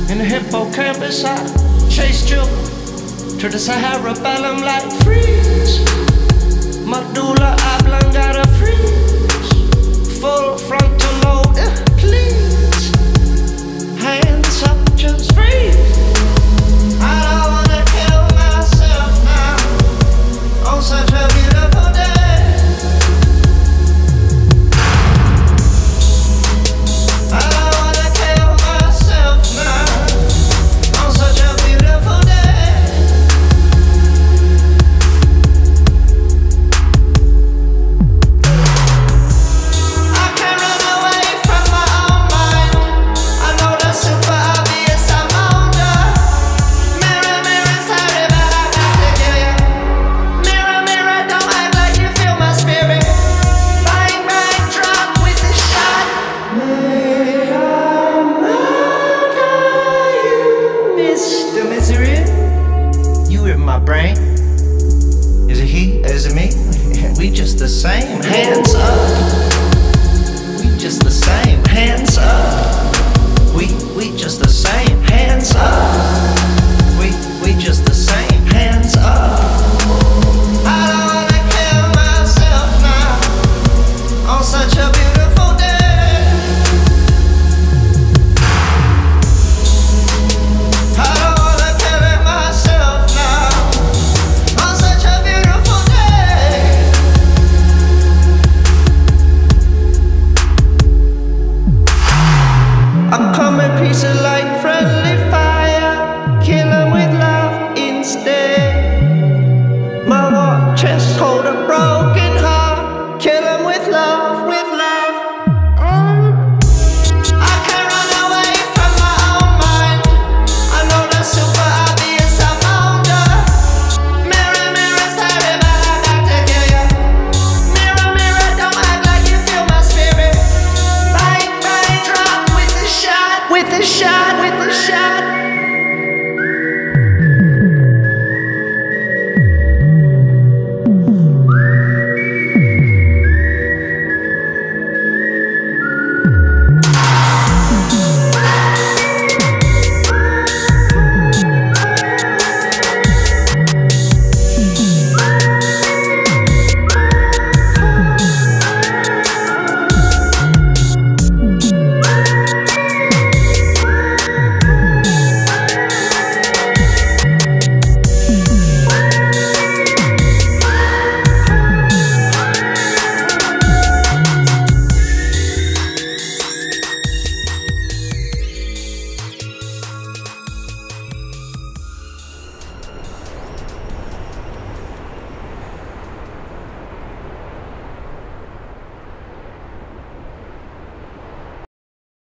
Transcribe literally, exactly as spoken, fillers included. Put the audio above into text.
In the hippocampus I chase children to the Sahara bellum like freeze. Medulla oblongata freeze. Full frontal lobe, eh, please. Hands up, just freeze. I don't wanna kill myself now on such a beautiful day. My brain. Is it he? Is it me? We just the same. Hands up. We just the same. Hands up. We we just the same. Hands up.